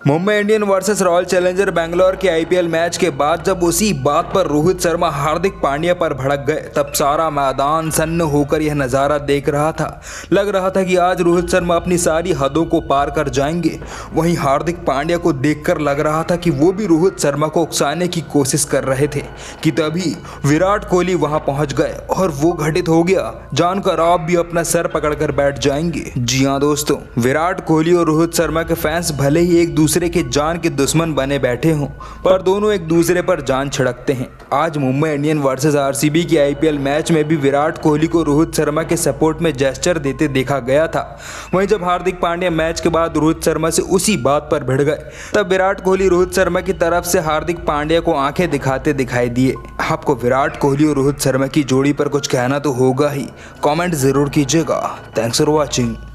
Mumbai Indian versus Royal Challenger Bangalore के IPL match के बाद जब उसी बात पर रोहित शर्मा हार्दिक पांड्या पर भड़क गए, तब सारा मैदान सन्न होकर यह नज़ारा देख रहा था। लग रहा था कि आज रोहित शर्मा अपनी सारी हदों को पार कर जाएंगे। वहीं हार्दिक पांड्या को देखकर लग रहा था कि वो भी रोहित शर्मा को उकसाने की कोशिश कर रहे थे कि तभी विराट कोहली वहां पहुंच गए और वो घटित हो गया, जानकर आप भी अपना सर पकड़कर बैठ जाएंगे। जी हाँ दोस्तों, विराट कोहली और रोहित शर्मा के फैंस भले ही एक दूसरे के जान के दुश्मन बने बैठे हों, पर दोनों एक दूसरे पर जान छिड़कते हैं। आज मुंबई इंडियन वर्सेस आरसीबी के आईपीएल मैच में भी विराट कोहली को रोहित शर्मा के सपोर्ट में जेस्चर देते देखा गया था। वहीं जब हार्दिक पांड्या मैच के बाद रोहित शर्मा से उसी बात पर भिड़ गए, तब विराट कोहली रोहित शर्मा की तरफ से हार्दिक पांड्या को आंखें दिखाते दिखाई दिए। आपको विराट कोहली और रोहित शर्मा की जोड़ी पर कुछ कहना तो होगा ही, कमेंट जरूर कीजिएगा। Thanks for watching.